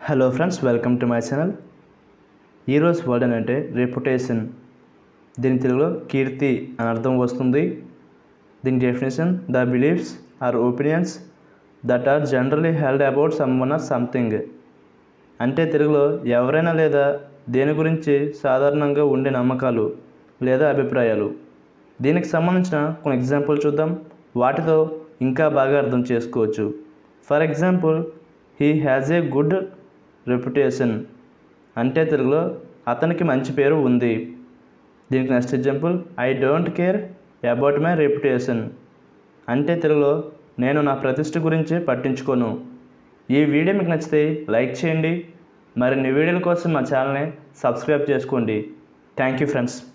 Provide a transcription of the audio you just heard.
Hello friends, welcome to my channel. ఈరోజు word అంటే reputation. దీని తెలుగులో కీర్తి అని అర్థం వస్తుంది. దీని definition: the beliefs or opinions that are generally held about someone or something. అంటే తెలుగులో ఎవరైనా లేదా దేని గురించి సాధారణంగా ఉండే నమ్మకాలు లేదా అభిప్రాయాలు. దీనికి సంబంధించిన కొన్ని ఎగ్జాంపుల్ చూద్దాం. వాటితో ఇంకా బాగా అర్థం చేసుకోవచ్చు. For example, he has a good reputation. అంటే తెలుగులో అతనికి మంచి పేరు ఉంది. దీనికి next example: I don't care about my reputation. అంటే తెలుగులో నేను నా ప్రతిష్ట గురించి పట్టించుకోను. ఈ వీడియో మీకు నచ్చితే లైక్ చేయండి. మరిన్ని వీడియోల కోసం మా ఛానల్ని సబ్స్క్రైబ్ చేసుకోండి. Thank you friends.